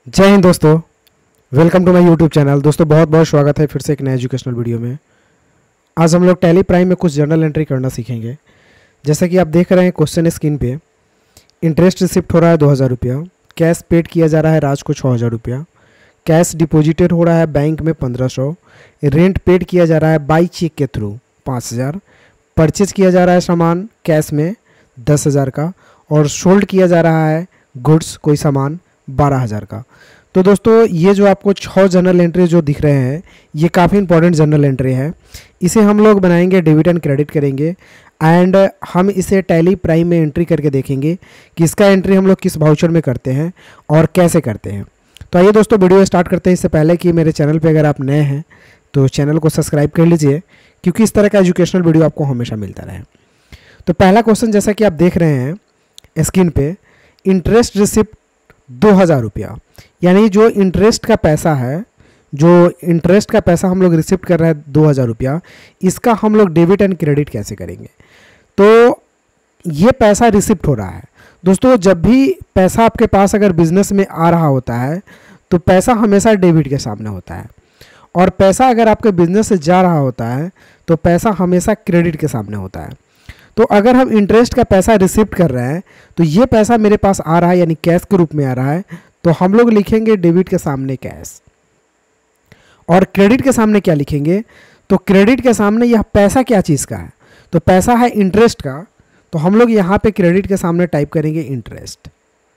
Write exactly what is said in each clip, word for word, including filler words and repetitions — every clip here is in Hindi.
जय हिंद दोस्तों, welcome to my YouTube channel. दोस्तों बहुत बहुत स्वागत है फिर से एक नए एजुकेशनल वीडियो में। आज हम लोग टैली प्राइम में कुछ जर्नल एंट्री करना सीखेंगे। जैसा कि आप देख रहे हैं क्वेश्चन स्क्रीन पे, इंटरेस्ट रिसिप्ट हो रहा है दो हज़ार रुपया, कैश पेड किया जा रहा है राज को छः हज़ार रुपया, कैश डिपॉजिटेड हो रहा है बैंक में पंद्रह सौ, रेंट पेड किया जा रहा है बाई चेक के थ्रू पाँच हज़ार, परचेज किया जा रहा है सामान कैश में दस हज़ार का, और सोल्ड किया जा रहा है गुड्स कोई सामान बारह हज़ार का। तो दोस्तों ये जो आपको छः जर्नल एंट्री जो दिख रहे हैं ये काफ़ी इंपॉर्टेंट जर्नल एंट्री है। इसे हम लोग बनाएंगे, डेबिट एंड क्रेडिट करेंगे एंड हम इसे टैली प्राइम में एंट्री करके देखेंगे कि इसका एंट्री हम लोग किस वाउचर में करते हैं और कैसे करते हैं। तो आइए दोस्तों वीडियो स्टार्ट करते हैं। इससे पहले कि मेरे चैनल पर अगर आप नए हैं तो चैनल को सब्सक्राइब कर लीजिए, क्योंकि इस तरह का एजुकेशनल वीडियो आपको हमेशा मिलता रहे। तो पहला क्वेश्चन जैसा कि आप देख रहे हैं स्क्रीन पे, इंटरेस्ट रिसिप्ट दो हज़ार रुपया, यानी जो इंटरेस्ट का पैसा है, जो इंटरेस्ट का पैसा हम लोग रिसिप्ट कर रहे हैं दो हज़ार रुपया, इसका हम लोग डेबिट एंड क्रेडिट कैसे करेंगे। तो ये पैसा रिसिप्ट हो रहा है। दोस्तों जब भी पैसा आपके पास अगर बिजनेस में आ रहा होता है तो पैसा हमेशा डेबिट के सामने होता है, और पैसा अगर आपके बिजनेस से जा रहा होता है तो पैसा हमेशा क्रेडिट के सामने होता है। तो अगर हम इंटरेस्ट का पैसा रिसिप्ट कर रहे हैं तो ये पैसा मेरे पास आ रहा है, यानी कैश के रूप में आ रहा है, तो हम लोग लिखेंगे डेबिट के सामने कैश। और क्रेडिट के सामने क्या लिखेंगे, तो क्रेडिट के सामने यह पैसा क्या चीज़ का है, तो पैसा है इंटरेस्ट का, तो हम लोग यहाँ पे क्रेडिट के सामने टाइप करेंगे इंटरेस्ट।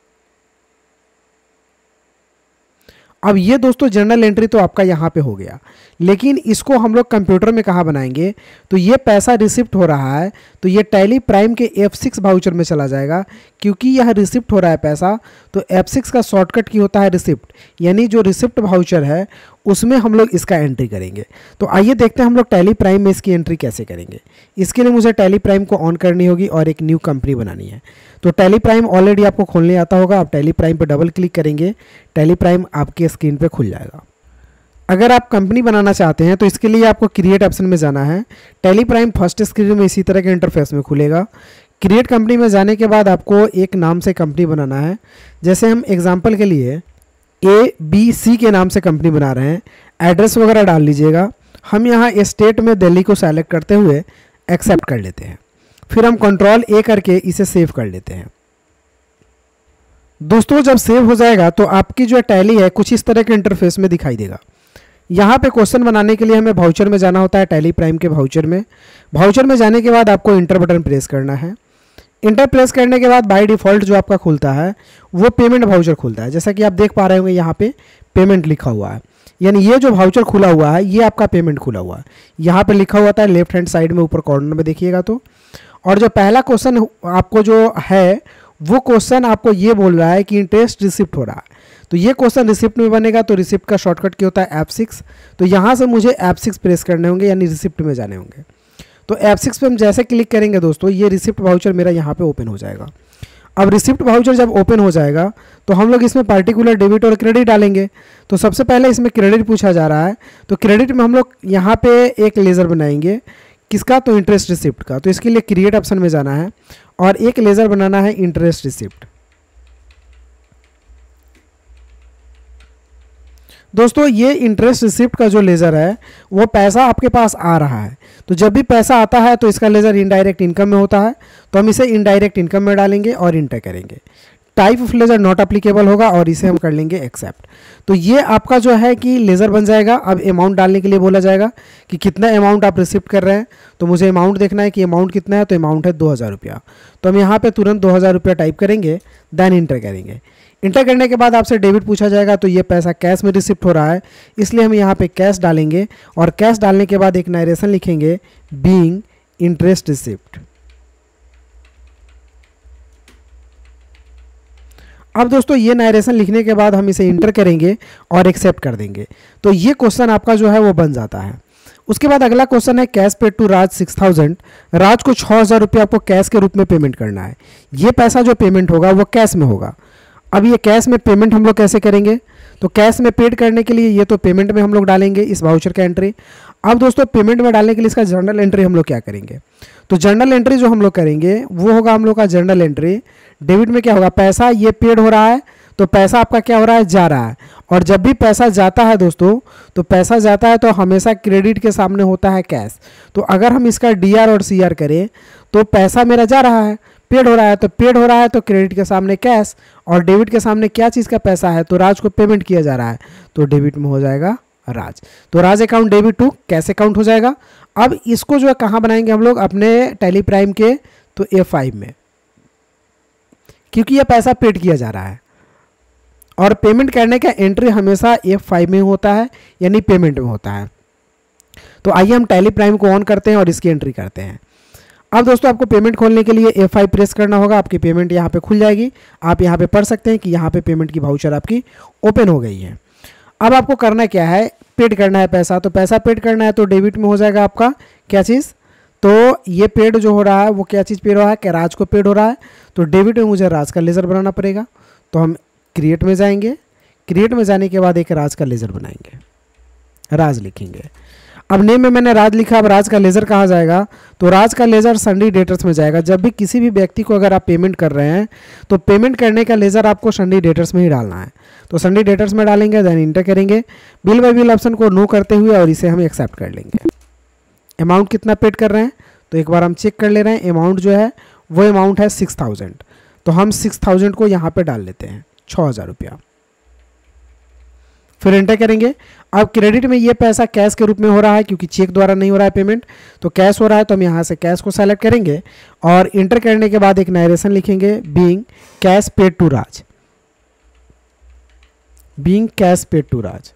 अब ये दोस्तों जर्नल एंट्री तो आपका यहाँ पे हो गया, लेकिन इसको हम लोग कंप्यूटर में कहाँ बनाएंगे, तो ये पैसा रिसिप्ट हो रहा है तो ये टैली प्राइम के एफ सिक्स वाउचर में चला जाएगा। क्योंकि यह रिसिप्ट हो रहा है पैसा, तो एफ सिक्स का शॉर्टकट की होता है रिसिप्ट, यानी जो रिसिप्ट वाउचर है उसमें हम लोग इसका एंट्री करेंगे। तो आइए देखते हैं हम लोग टैली प्राइम में इसकी एंट्री कैसे करेंगे। इसके लिए मुझे टैली प्राइम को ऑन करनी होगी और एक न्यू कंपनी बनानी है। तो टैली प्राइम ऑलरेडी आपको खोलने आता होगा, आप टैली प्राइम पर डबल क्लिक करेंगे, टैली प्राइम आपके स्क्रीन पे खुल जाएगा। अगर आप कंपनी बनाना चाहते हैं तो इसके लिए आपको क्रिएट ऑप्शन में जाना है। टैली प्राइम फर्स्ट स्क्रीन में इसी तरह के इंटरफेस में खुलेगा। क्रिएट कंपनी में जाने के बाद आपको एक नाम से कंपनी बनाना है। जैसे हम एग्जांपल के लिए ए बी सी के नाम से कंपनी बना रहे हैं, एड्रेस वगैरह डाल लीजिएगा। हम यहाँ स्टेट में दिल्ली को सेलेक्ट करते हुए एक्सेप्ट कर लेते हैं, फिर हम कंट्रोल ए करके इसे सेव कर लेते हैं। दोस्तों जब सेव हो जाएगा तो आपकी जो टैली है कुछ इस तरह के इंटरफेस में दिखाई देगा। यहाँ पे क्वेश्चन बनाने के लिए हमें वाउचर में जाना होता है, टैली प्राइम के वाउचर में। वाउचर में जाने के बाद आपको इंटर बटन प्रेस करना है। इंटर प्रेस करने के बाद बाय डिफ़ॉल्ट जो आपका खुलता है वो पेमेंट वाउचर खुलता है। जैसा कि आप देख पा रहे होंगे यहाँ पे पेमेंट लिखा हुआ है, यानी ये जो वाउचर खुला हुआ है ये आपका पेमेंट खुला हुआ है। यहाँ पे लिखा हुआ था लेफ्ट हैंड साइड में ऊपर कॉर्नर में देखिएगा तो। और जो पहला क्वेश्चन आपको जो है वो क्वेश्चन आपको ये बोल रहा है कि इंटरेस्ट रिसिप्ट हो रहा है, तो ये क्वेश्चन रिसिप्ट में बनेगा। तो रिसिप्ट का शॉर्टकट क्या होता है एफ सिक्स, तो यहाँ से मुझे एफ सिक्स प्रेस करने होंगे, यानी रिसिप्ट में जाने होंगे। तो एफ सिक्स पे हम जैसे क्लिक करेंगे दोस्तों ये रिसिप्ट वाउचर मेरा यहाँ पे ओपन हो जाएगा। अब रिसिप्ट वाउचर जब ओपन हो जाएगा तो हम लोग इसमें पार्टिकुलर डेबिट और क्रेडिट डालेंगे। तो सबसे पहले इसमें क्रेडिट पूछा जा रहा है, तो क्रेडिट में हम लोग यहाँ पे एक लेज़र बनाएंगे, किसका, तो इंटरेस्ट रिसिप्ट का। तो इसके लिए क्रिएट ऑप्शन में जाना है और एक लेज़र बनाना है इंटरेस्ट रिसिप्ट। दोस्तों ये इंटरेस्ट रिसिप्ट का जो लेज़र है वो पैसा आपके पास आ रहा है, तो जब भी पैसा आता है तो इसका लेज़र इनडायरेक्ट इनकम में होता है, तो हम इसे इनडायरेक्ट इनकम में डालेंगे और इंटर करेंगे। Type of ledger not applicable होगा और इसे हम कर लेंगे एक्सेप्ट। तो ये आपका जो है कि लेज़र बन जाएगा। अब अमाउंट डालने के लिए बोला जाएगा कि कितना अमाउंट आप रिसिप्ट कर रहे हैं, तो मुझे अमाउंट देखना है कि अमाउंट कितना है, तो अमाउंट है दो हज़ार रुपया। तो हम यहाँ पे तुरंत दो हज़ार रुपया टाइप करेंगे, देन इंटर करेंगे। इंटर करने के बाद आपसे डेबिट पूछा जाएगा, तो ये पैसा कैश में रिसिप्ट हो रहा है, इसलिए हम यहाँ पे कैश डालेंगे और कैश डालने के बाद एक नरेशन लिखेंगे बीइंग इंटरेस्ट रिसिप्ट। अब दोस्तों ये नरेशन लिखने के बाद हम इसे इंटर करेंगे और एक्सेप्ट कर देंगे। तो ये क्वेश्चन आपका जो है वो बन जाता है। उसके बाद अगला क्वेश्चन है cash paid to Raj six thousand. Raj को छः हज़ार रुपये आपको कैश के रूप में पेमेंट करना है। ये पैसा जो पेमेंट होगा वो कैश में होगा। अब ये कैश में पेमेंट हम लोग कैसे करेंगे, तो कैश में पेड करने के लिए ये तो पेमेंट में हम लोग डालेंगे इस वाउचर का एंट्री। अब दोस्तों पेमेंट में डालने के लिए इसका जर्नल एंट्री हम लोग क्या करेंगे, तो जर्नल एंट्री जो हम लोग करेंगे वो होगा हम लोग का जर्नल एंट्री। डेबिट में क्या होगा, पैसा ये पेड हो रहा है तो पैसा आपका क्या हो रहा है, जा रहा है। और जब भी पैसा जाता है दोस्तों, तो पैसा जाता है तो हमेशा क्रेडिट के सामने होता है कैश। तो अगर हम इसका डी आर और सी आर करें तो पैसा मेरा जा रहा है, पेड हो रहा है, तो पेड हो रहा है तो क्रेडिट के सामने कैश, और डेबिट के सामने क्या चीज़ का पैसा है, तो राज को पेमेंट किया जा रहा है, तो डेबिट में हो जाएगा राज। तो Raj account debit to cash account हो जाएगा। अब इसको जो है कहाँ बनाएंगे हम लोग, अपने टैली प्राइम के, तो ए फाइव में, क्योंकि यह पैसा पेड किया जा रहा है और पेमेंट करने का एंट्री हमेशा एफ फाइव में होता है, यानी पेमेंट में होता है। तो आइए हम टैली प्राइम को ऑन करते हैं और इसकी एंट्री करते हैं। अब दोस्तों आपको पेमेंट खोलने के लिए एफ फाइव प्रेस करना होगा, आपकी पेमेंट यहाँ पे खुल जाएगी। आप यहाँ पे पढ़ सकते हैं कि यहाँ पे पेमेंट की वाउचर आपकी ओपन हो गई है। अब आपको करना क्या है, पेड करना है पैसा। तो पैसा पेड करना है तो डेबिट में हो जाएगा आपका क्या चीज़, तो ये पेड जो हो रहा है वो क्या चीज़ पेड हो रहा है, क्या राज को पेड हो रहा है। तो डेबिट में मुझे राज का लेज़र बनाना पड़ेगा, तो हम क्रिएट में जाएंगे। क्रिएट में जाने के बाद एक राज का लेज़र बनाएंगे, राज लिखेंगे। अब नेम में मैंने राज लिखा, अब राज का लेज़र कहाँ जाएगा, तो राज का लेज़र सन्डी डेटर्स में जाएगा। जब भी किसी भी व्यक्ति को अगर आप पेमेंट कर रहे हैं तो पेमेंट करने का लेज़र आपको सन्डी डेटर्स में ही डालना है। तो सन्डी डेटर्स में डालेंगे, देन इंटर करेंगे, बिल बाय बिल ऑप्शन को नो करते हुए और इसे हम एक्सेप्ट कर लेंगे। अमाउंट कितना पेड कर रहे हैं, तो एक बार हम चेक कर ले रहे हैं। अमाउंट जो है वो अमाउंट है सिक्स थाउजेंड, तो हम सिक्स थाउजेंड को यहाँ पे डाल लेते हैं, छः हज़ार रुपया। फिर एंटर करेंगे। अब क्रेडिट में ये पैसा कैश के रूप में हो रहा है, क्योंकि चेक द्वारा नहीं हो रहा है पेमेंट, तो कैश हो रहा है। तो हम यहाँ से कैश को सेलेक्ट करेंगे और इंटर करने के बाद एक नरेशन लिखेंगे, being cash paid to Raj, being cash paid to Raj.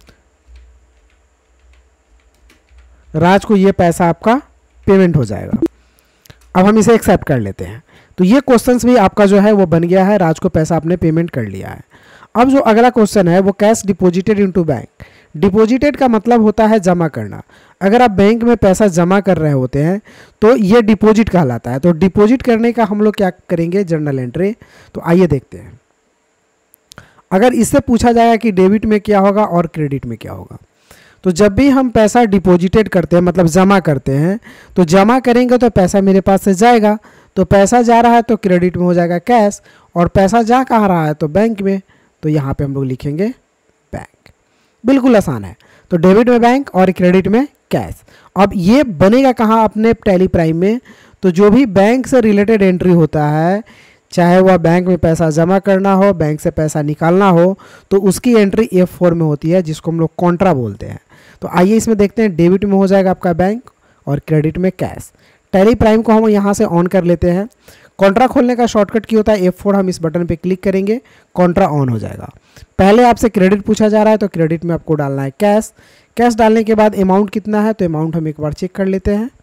Raj को ये पैसा आपका पेमेंट हो जाएगा। अब हम इसे एक्सेप्ट कर लेते हैं। तो ये क्वेश्चंस भी आपका जो है वो बन गया है, राज को पैसा आपने पेमेंट कर लिया है। अब जो अगला क्वेश्चन है वो cash deposited into bank. Deposited का मतलब होता है जमा करना। अगर आप बैंक में पैसा जमा कर रहे होते हैं तो ये डिपॉजिट कहलाता है। तो डिपॉजिट करने का हम लोग क्या करेंगे, जर्नल एंट्री। तो आइए देखते हैं। अगर इससे पूछा जाएगा कि डेबिट में क्या होगा और क्रेडिट में क्या होगा, तो जब भी हम पैसा डिपॉजिटेड करते हैं मतलब जमा करते हैं, तो जमा करेंगे तो पैसा मेरे पास से जाएगा। तो पैसा जा रहा है तो क्रेडिट में हो जाएगा कैश, और पैसा जा कहाँ रहा है, तो बैंक में। तो यहाँ पे हम लोग लिखेंगे बैंक। बिल्कुल आसान है। तो डेबिट में बैंक और क्रेडिट में कैश। अब ये बनेगा कहाँ, अपने टैली प्राइम में। तो जो भी बैंक से रिलेटेड एंट्री होता है, चाहे वह बैंक में पैसा जमा करना हो, बैंक से पैसा निकालना हो, तो उसकी एंट्री एफ फोर में होती है, जिसको हम लोग कॉन्ट्रा बोलते हैं। तो आइए इसमें देखते हैं। डेबिट में हो जाएगा आपका बैंक और क्रेडिट में कैश। टैली प्राइम को हम यहाँ से ऑन कर लेते हैं। कॉन्ट्रा खोलने का शॉर्टकट की होता है एफ फोर, हम इस बटन पे क्लिक करेंगे, कॉन्ट्रा ऑन हो जाएगा। पहले आपसे क्रेडिट पूछा जा रहा है, तो क्रेडिट में आपको डालना है कैश। कैश डालने के बाद अमाउंट कितना है, तो अमाउंट हम एक बार चेक कर लेते हैं।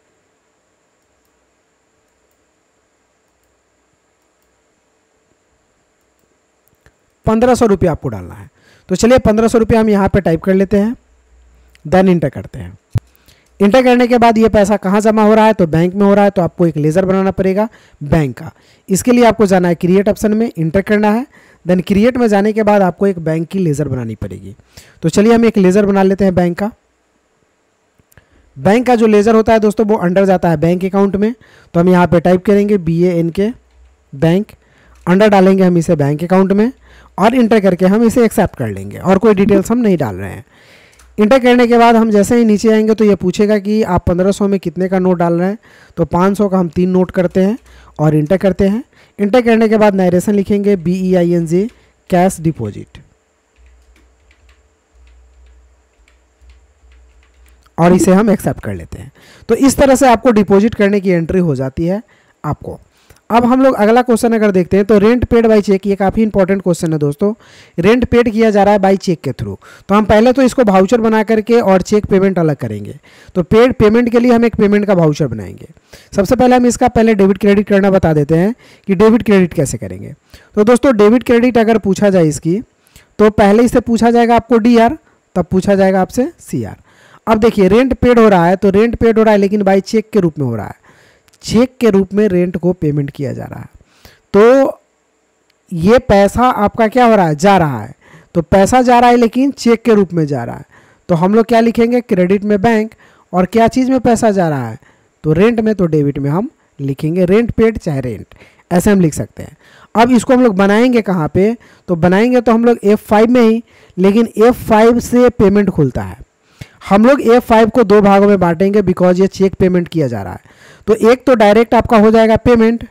पंद्रह सौ रुपये आपको डालना है। तो चलिए पंद्रह सौ रुपये हम यहाँ पे टाइप कर लेते हैं, देन इंटर करते हैं। इंटर करने के बाद ये पैसा कहाँ जमा हो रहा है, तो बैंक में हो रहा है। तो आपको एक लेज़र बनाना पड़ेगा बैंक का। इसके लिए आपको जाना है क्रिएट ऑप्शन में, इंटर करना है। देन क्रिएट में जाने के बाद आपको एक बैंक की लेज़र बनानी पड़ेगी। तो चलिए हम एक लेज़र बना लेते हैं बैंक का। बैंक का जो लेज़र होता है दोस्तों वो अंडर जाता है बैंक अकाउंट में। तो हम यहाँ पे टाइप करेंगे B A N K bank, under डालेंगे हम इसे बैंक अकाउंट में और इंटर करके हम इसे एक्सेप्ट कर लेंगे और कोई डिटेल्स हम नहीं डाल रहे हैं। इंटर करने के बाद हम जैसे ही नीचे आएंगे तो ये पूछेगा कि आप पंद्रह सौ में कितने का नोट डाल रहे हैं। तो पाँच सौ का हम तीन नोट करते हैं और इंटर करते हैं। इंटर करने के बाद नरेशन लिखेंगे B E I N G cash deposit और इसे हम एक्सेप्ट कर लेते हैं। तो इस तरह से आपको डिपॉजिट करने की एंट्री हो जाती है आपको। अब हम लोग अगला क्वेश्चन अगर देखते हैं तो रेंट पेड बाय चेक, ये काफ़ी इंपॉर्टेंट क्वेश्चन है दोस्तों। रेंट पेड किया जा रहा है बाय चेक के थ्रू। तो हम पहले तो इसको वाउचर बना करके और चेक पेमेंट अलग करेंगे। तो पेड पेमेंट के लिए हम एक पेमेंट का वाउचर बनाएंगे। सबसे पहले हम इसका पहले डेबिट क्रेडिट करना बता देते हैं कि डेबिट क्रेडिट कैसे करेंगे। तो दोस्तों डेबिट क्रेडिट अगर पूछा जाए इसकी, तो पहले इससे पूछा जाएगा आपको डी आर, तब पूछा जाएगा आपसे सी आर। अब देखिए रेंट पेड हो रहा है, तो रेंट पेड हो रहा है लेकिन बाय चेक के रूप में हो रहा है। चेक के रूप में रेंट को पेमेंट किया जा रहा है। तो ये पैसा आपका क्या हो रहा है, जा रहा है। तो पैसा जा रहा है लेकिन चेक के रूप में जा रहा है। तो हम लोग क्या लिखेंगे, क्रेडिट में बैंक और क्या चीज़ में पैसा जा रहा है, तो रेंट में। तो डेबिट में हम लिखेंगे रेंट पेड चाहे रेंट, ऐसे हम लिख सकते हैं। अब इसको हम लोग बनाएंगे कहाँ पे, तो बनाएंगे तो हम लोग एफ फाइव में ही, लेकिन एफ फाइव से पेमेंट खुलता है। हम लोग एफ फाइव को दो भागों में बांटेंगे बिकॉज ये चेक पेमेंट किया जा रहा है। तो एक तो डायरेक्ट आपका हो जाएगा पेमेंट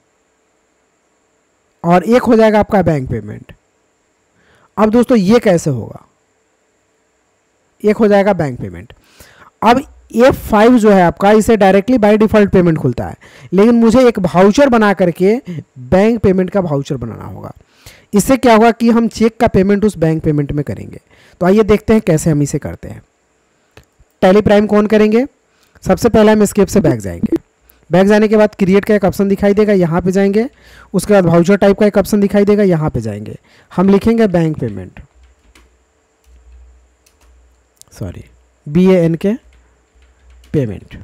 और एक हो जाएगा आपका बैंक पेमेंट। अब दोस्तों ये कैसे होगा, एक हो जाएगा बैंक पेमेंट। अब एफ फाइव जो है आपका, इसे डायरेक्टली बाय डिफॉल्ट पेमेंट खुलता है, लेकिन मुझे एक वाउचर बना करके बैंक पेमेंट का वाउचर बनाना होगा। इससे क्या होगा कि हम चेक का पेमेंट उस बैंक पेमेंट में करेंगे। तो आइए देखते हैं कैसे हम इसे करते हैं। टैली प्राइम को ऑन करेंगे। सबसे पहले हम एस्केप से बैक जाएंगे। बैक जाने के बाद क्रिएट का एक ऑप्शन दिखाई देगा, यहाँ पे जाएंगे। उसके बाद वाउचर टाइप का एक ऑप्शन दिखाई देगा, यहाँ पे जाएंगे। हम लिखेंगे bank payment, sorry B A N K payment,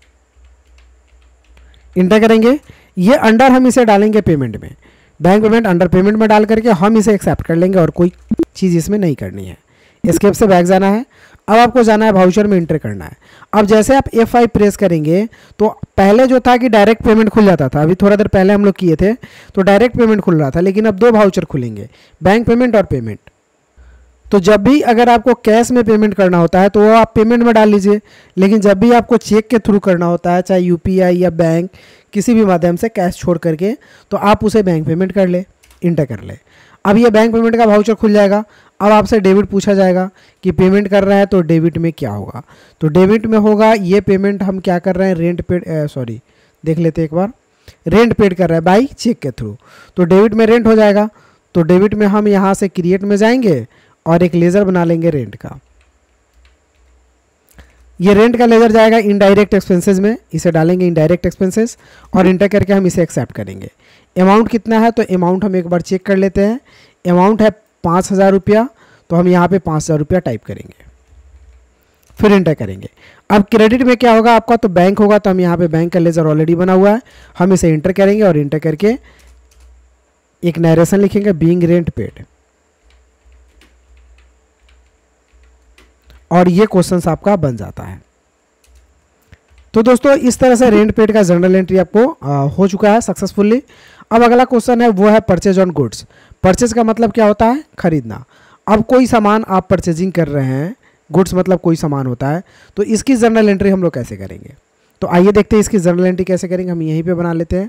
enter करेंगे। ये अंडर हम इसे डालेंगे पेमेंट में, बैंक पेमेंट अंडर पेमेंट में डाल करके हम इसे एक्सेप्ट कर लेंगे और कोई चीज़ इसमें नहीं करनी है। एस्केप से बैक जाना है। अब आपको जाना है वाउचर में इंटर करना है। अब जैसे आप एफ फाइव प्रेस करेंगे तो पहले जो था कि डायरेक्ट पेमेंट खुल जाता था, अभी थोड़ा देर पहले हम लोग किए थे तो डायरेक्ट पेमेंट खुल रहा था, लेकिन अब दो वाउचर खुलेंगे, बैंक पेमेंट और पेमेंट। तो जब भी अगर आपको कैश में पेमेंट करना होता है तो वो आप पेमेंट में डाल लीजिए, लेकिन जब भी आपको चेक के थ्रू करना होता है, चाहे यूपीआई या बैंक किसी भी माध्यम से कैश छोड़ करके, तो आप उसे बैंक पेमेंट कर ले, इंटर कर ले। अब ये बैंक पेमेंट का वाउचर खुल जाएगा। अब आपसे डेबिट पूछा जाएगा कि पेमेंट कर रहा है तो डेबिट में क्या होगा, तो डेबिट में होगा ये पेमेंट हम क्या कर रहे हैं, रेंट पेड, सॉरी देख लेते एक बार, रेंट पेड कर रहा है बाई चेक के थ्रू, तो डेबिट में रेंट हो जाएगा। तो डेबिट में हम यहाँ से क्रिएट में जाएंगे और एक लेज़र बना लेंगे रेंट का। ये रेंट का लेज़र जाएगा इनडायरेक्ट एक्सपेंसेस में, इसे डालेंगे इनडायरेक्ट एक्सपेंसेस और इंटर करके हम इसे एक्सेप्ट करेंगे। अमाउंट कितना है, तो अमाउंट हम एक बार चेक कर लेते हैं। अमाउंट है पाँच हज़ार रुपया, तो हम यहाँ पे पाँच हज़ार रुपया टाइप करेंगे, फिर इंटर करेंगे। अब क्रेडिट में क्या होगा आपका, तो बैंक होगा, तो हम यहाँ पे बैंक का लेज़र ऑलरेडी बना हुआ है, हम इसे इंटर करेंगे और इंटर करके एक नरेशन लिखेंगे, बीइंग रेंट पेड, और ये क्वेश्चन आपका बन जाता है। तो दोस्तों इस तरह से रेंट पेड का जनरल एंट्री आपको आ, हो चुका है सक्सेसफुली। अब अगला क्वेश्चन है वो है परचेज ऑन गुड्स। परचेज का मतलब क्या होता है, खरीदना। अब कोई सामान आप परचेजिंग कर रहे हैं, गुड्स मतलब कोई सामान होता है, तो इसकी जनरल एंट्री हम लोग कैसे करेंगे। तो आइए देखते हैं इसकी जनरल एंट्री कैसे करेंगे। हम यहीं पे बना लेते हैं।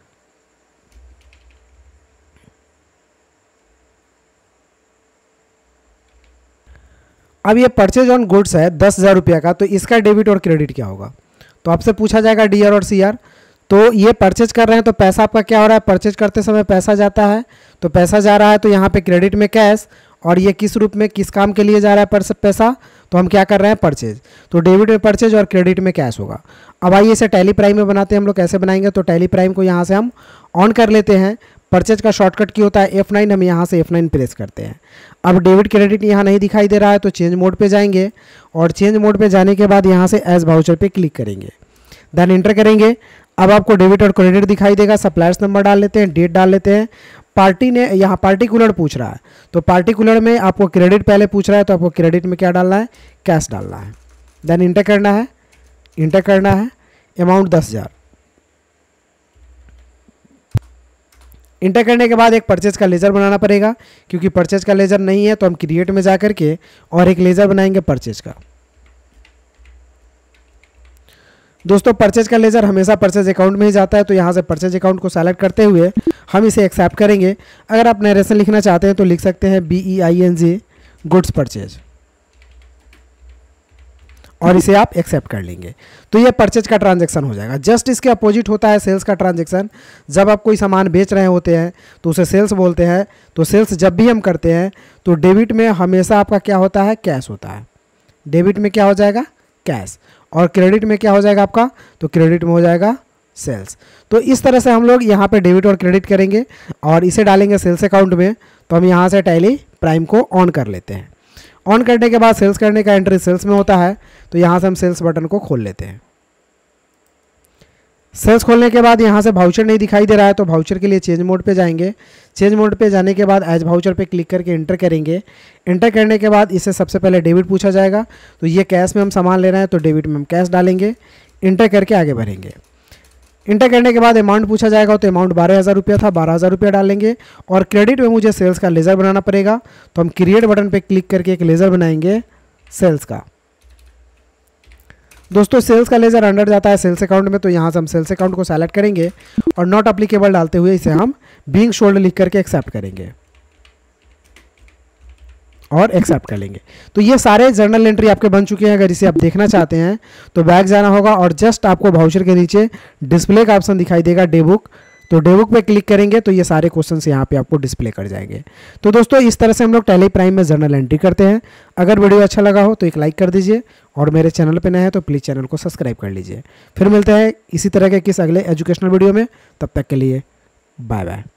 अब ये परचेज ऑन गुड्स है दस हज़ार रुपया का, तो इसका डेबिट और क्रेडिट क्या होगा। तो आपसे पूछा जाएगा डी आर और सी आर। तो ये परचेज कर रहे हैं तो पैसा आपका क्या हो रहा है, परचेज करते समय पैसा जाता है, तो पैसा जा रहा है, तो यहाँ पे क्रेडिट में कैश, और ये किस रूप में किस काम के लिए जा रहा है पैसा, तो हम क्या कर रहे हैं, परचेज। तो डेबिट में परचेज और क्रेडिट में कैश होगा। अब आइए इसे टैली प्राइम में बनाते हैं हम लोग। कैसे बनाएंगे, तो टैली प्राइम को यहाँ से हम ऑन कर लेते हैं। परचेज का शॉर्टकट की होता है एफ नाइन, हम यहाँ से एफ नाइन प्रेस करते हैं। अब डेबिट क्रेडिट यहाँ नहीं दिखाई दे रहा है, तो चेंज मोड पे जाएंगे और चेंज मोड पे जाने के बाद यहाँ से एज वाउचर पे क्लिक करेंगे, देन इंटर करेंगे। अब आपको डेबिट और क्रेडिट दिखाई देगा। सप्लायर्स नंबर डाल लेते हैं, डेट डाल लेते हैं। पार्टी ने यहाँ पार्टिकुलर पूछ रहा है, तो पार्टिकुलर में आपको क्रेडिट पहले पूछ रहा है, तो आपको क्रेडिट में क्या डालना है, कैश डालना है, देन इंटर करना है। इंटर करना है अमाउंट दस हज़ार। इंटर करने के बाद एक परचेज का लेजर बनाना पड़ेगा, क्योंकि परचेज का लेजर नहीं है, तो हम क्रिएट में जा करके और एक लेजर बनाएंगे परचेज का। दोस्तों परचेज का लेजर हमेशा परचेज अकाउंट में ही जाता है, तो यहाँ से परचेज अकाउंट को सेलेक्ट करते हुए हम इसे एक्सेप्ट करेंगे। अगर आप नरेशन लिखना चाहते हैं तो लिख सकते हैं B E I N G goods purchase, और इसे आप एक्सेप्ट कर लेंगे। तो ये परचेज का ट्रांजैक्शन हो जाएगा। जस्ट इसके अपोजिट होता है सेल्स का ट्रांजैक्शन। जब आप कोई सामान बेच रहे होते हैं तो उसे सेल्स बोलते हैं। तो सेल्स जब भी हम करते हैं तो डेबिट में हमेशा आपका क्या होता है, कैश होता है। डेबिट में क्या हो जाएगा, कैश, और क्रेडिट में क्या हो जाएगा आपका, तो क्रेडिट में हो जाएगा सेल्स। तो इस तरह से हम लोग यहाँ पे डेबिट और क्रेडिट करेंगे और इसे डालेंगे सेल्स अकाउंट में। तो हम यहाँ से टैली प्राइम को ऑन कर लेते हैं। ऑन करने के बाद सेल्स करने का एंट्री सेल्स में होता है, तो यहाँ से हम सेल्स बटन को खोल लेते हैं। सेल्स खोलने के बाद यहाँ से वाउचर नहीं दिखाई दे रहा है, तो वाउचर के लिए चेंज मोड पे जाएंगे। चेंज मोड पे जाने के बाद एज वाउचर पे क्लिक करके इंटर करेंगे। इंटर करने के बाद इससे सबसे पहले डेबिट पूछा जाएगा, तो ये कैश में हम सामान ले रहे हैं, तो डेबिट में हम कैश डालेंगे। इंटर करके आगे बढ़ेंगे। इंटर करने के बाद अमाउंट पूछा जाएगा, तो अमाउंट बारह हज़ार रुपया था, बारह हज़ार रुपया डालेंगे। और क्रेडिट में मुझे सेल्स का लेज़र बनाना पड़ेगा, तो हम क्रिएट बटन पे क्लिक करके एक लेज़र बनाएंगे सेल्स का। दोस्तों सेल्स का लेज़र अंडर जाता है सेल्स अकाउंट में, तो यहाँ से हम सेल्स अकाउंट को सेलेक्ट करेंगे और नॉट अप्लीकेबल डालते हुए इसे हम बीइंग शोल्ड लिख करके एक्सेप्ट करेंगे और एक्सेप्ट कर लेंगे। तो ये सारे जर्नल एंट्री आपके बन चुके हैं। अगर इसे आप देखना चाहते हैं तो बैक जाना होगा और जस्ट आपको वाउचर के नीचे डिस्प्ले का ऑप्शन दिखाई देगा डे बुक, तो डे बुक पे क्लिक करेंगे तो ये सारे क्वेश्चंस यहाँ पे आपको डिस्प्ले कर जाएंगे। तो दोस्तों इस तरह से हम लोग टैली प्राइम में जर्नल एंट्री करते हैं। अगर वीडियो अच्छा लगा हो तो एक लाइक कर दीजिए और मेरे चैनल पे नए हैं तो प्लीज़ चैनल को सब्सक्राइब कर लीजिए। फिर मिलते हैं इसी तरह के किस अगले एजुकेशनल वीडियो में, तब तक के लिए बाय बाय।